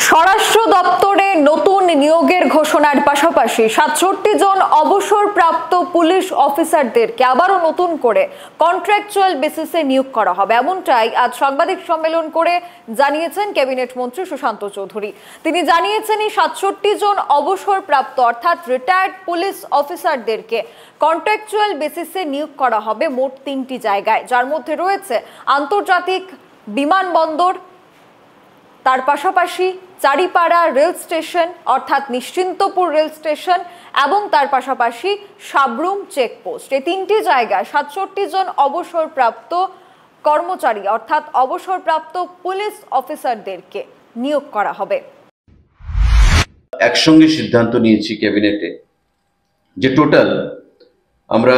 স্বরাষ্ট্র দপ্তরে নতুন নিয়োগের ঘোষণার পাশাপাশি ৬৭ জন অবসরপ্রাপ্ত পুলিশ অফিসারদেরকে আবারও নতুন করে কন্ট্রাকচুয়াল বেসিসে নিয়োগ করা হবে, এমনটাই আজ সাংবাদিক সম্মেলন করে জানিয়েছেন ক্যাবিনেট মন্ত্রী সুশান্ত চৌধুরী। তিনি জানিয়েছেন এই ৬৭ জন অবসরপ্রাপ্ত অর্থাৎ রিটায়ার্ড পুলিশ অফিসারদেরকে কন্ট্রাকচুয়াল বেসিসে নিয়োগ করা হবে মোট ৩টি জায়গায়, যার মধ্যে রয়েছে আন্তর্জাতিক বিমানবন্দর, তার পাশাপাশি চারিপাড়া রেল স্টেশন অর্থাৎ নিশ্চিন্তপুর রেল স্টেশন এবং তার পাশাপাশি সাবরুম চেকপোস্ট। এই ৩টি জায়গায় ৬৭ জন অবসরপ্রাপ্ত কর্মচারী অর্থাৎ অবসরপ্রাপ্ত পুলিশ অফিসারদেরকে নিয়োগ করা হবে। একসঙ্গে সিদ্ধান্ত নিয়েছি ক্যাবিনেটে যে টোটাল আমরা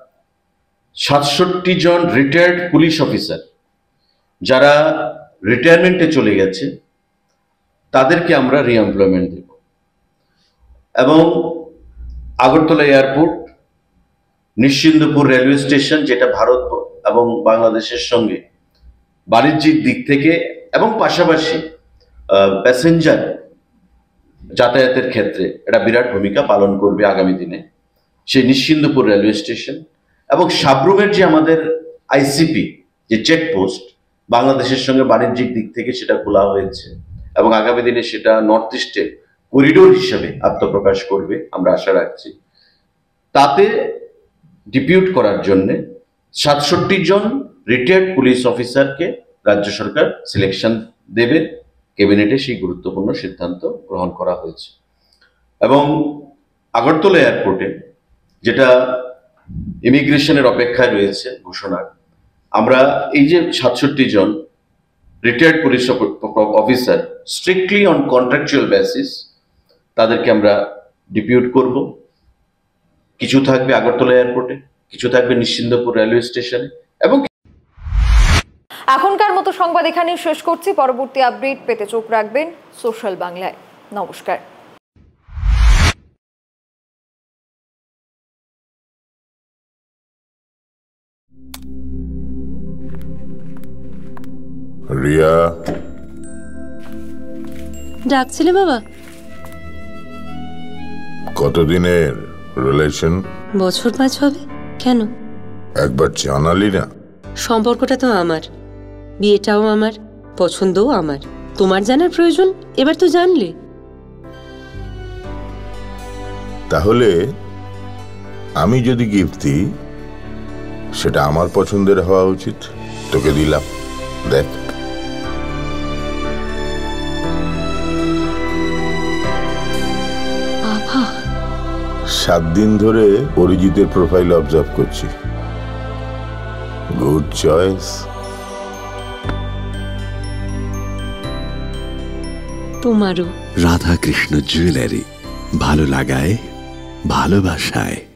৬৭ জন রিটায়ার্ড পুলিশ অফিসার যারা রিটায়ারমেন্টে চলে গেছে তাদেরকে আমরা রিএমপ্লয়মেন্ট দেব এবং Agartala airport, Nischintapur railway station যেটা ভারত এবং বাংলাদেশের সঙ্গে বাণিজ্যিক দিক থেকে এবং পাশাপাশি প্যাসেঞ্জার যাতায়াতের ক্ষেত্রে এটা বিরাট ভূমিকা পালন করবে আগামী দিনে, সেই নিশ্চিন্তপুর রেলওয়ে স্টেশন এবং সাবরুমের যে আমাদের আইসিপি যে চেকপোস্ট বাংলাদেশের সঙ্গে বাণিজ্যিক দিক থেকে সেটা খোলা হয়েছে এবং আগামী দিনে সেটা নর্থ ইস্টের করিডোর হিসেবে আত্মপ্রকাশ করবে আমরা আশা রাখছি। তাতে ডিপিউট করার জন্য ৬৭ জন রিটায়ার্ড পুলিশ অফিসারকে রাজ্য সরকার সিলেকশন দেবে। ক্যাবিনেটে সেই গুরুত্বপূর্ণ সিদ্ধান্ত গ্রহণ করা হয়েছে এবং আগরতলা এয়ারপোর্টে যেটা ইমিগ্রেশনের অপেক্ষায় রয়েছে ঘোষণার, আমরা এই যে ৬৭ জন retired police officer strictly on contractual basis তাদেরকে আমরা ডিপিউট করব। কিছু থাকবে আগরতলা এয়ারপোর্টে, কিছু থাকবে নিশ্চিন্তপুর রেলওয়ে স্টেশনে। এবং এখনকার মতো সংবাদ এখানেই শেষ করছি। পরবর্তী আপডেট পেতে চোখ রাখবেন সোশ্যাল বাংলায়। নমস্কার। রিয়া, ডাকছিলে বাবা? কতদিনের রিলেশন? বছর ৫ হবে। কেন? একবার জানালি না? সম্পর্কটা তো আমার, বিয়েটাও আমার, পছন্দও আমার। তোমার জানার প্রয়োজন এবার তো জানলে। তাহলে আমি যদি গিফট দিই সেটা আমার পছন্দের হওয়া উচিত। তোকে দিলাম, দেখ। বাবা, ৭ দিন ধরে অরিজিতের প্রোফাইল অবজার্ভ করছি। Good choice. তোমারও। রাধাকৃষ্ণ জুয়েলারি, ভালো লাগায় ভালোবাসায়।